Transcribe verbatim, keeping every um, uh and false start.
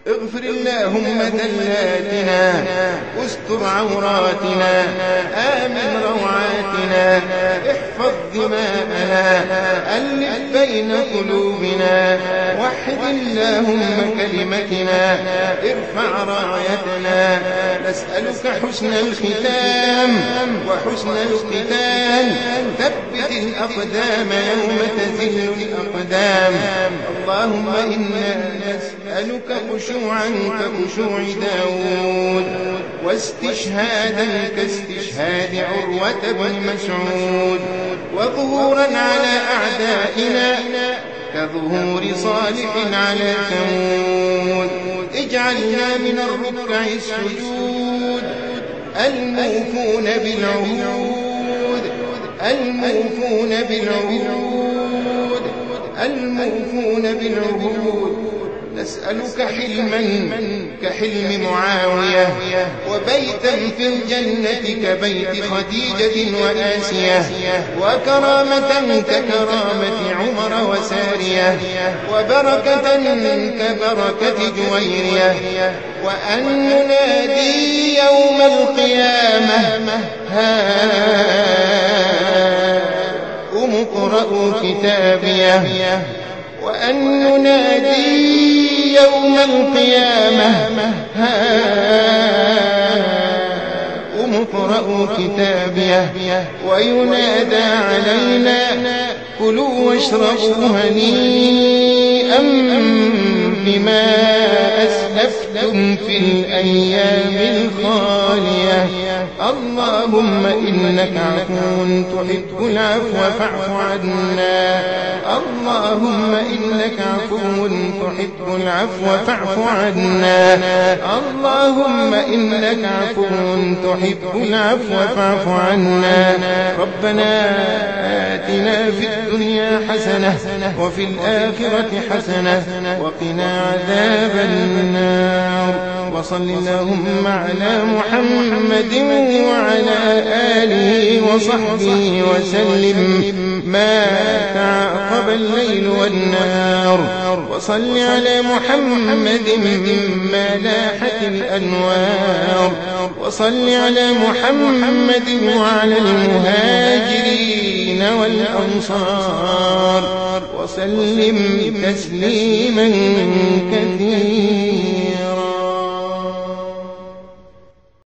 اغفر اللهم ذلاتنا، واستر عوراتنا، آمن روعاتنا، احفظ دماءنا، ألف بين قلوبنا، وحد اللهم كلمتنا، ارفع رايتنا. نسألك حسن الختام وحسن الختام، ثبت الأقدام يوم تزل الأقدام. اللهم إنا نسألك خشوعا كخشوع داود، واستشهادا كاستشهاد عروة بن مسعود، وظهورا على أعدائنا كظهور صالح على ثمود. اجعلنا من الركع السجود الموفون بالعهود، الموفون بالعهود، الموفون بالعهود. نسألك حلما كحلم معاوية، وبيتا في الجنة كبيت خديجة وآسية، وكرامة ككرامة عمر وسارية، وبركة كبركة جويرية. وأن ننادي يوم القيامة هاؤم اقرءوا كتابيه، وأن ننادي يوم القيامة هاؤم اقرءوا كتابيه، وينادى علينا كلوا واشربوا هنيئا بما أسلفتم في الأيام الخالية. اللهم إنك عفو تحب العفو فاعف عنا، اللهم إنك عفو تحب العفو فاعف عنا، اللهم إنك عفو تحب العفو فاعف عنا. ربنا آتنا في الدنيا حسنة وفي الآخرة حسنة وقنا عذاب النار. وصل اللهم على محمد وعلى آله وصحبه وسلم ما تعاقب الليل والنهار. وصل على محمد مما لاحت الأنوار. وصل على محمد وعلى المهاجرين والأنصار وسلم تسليما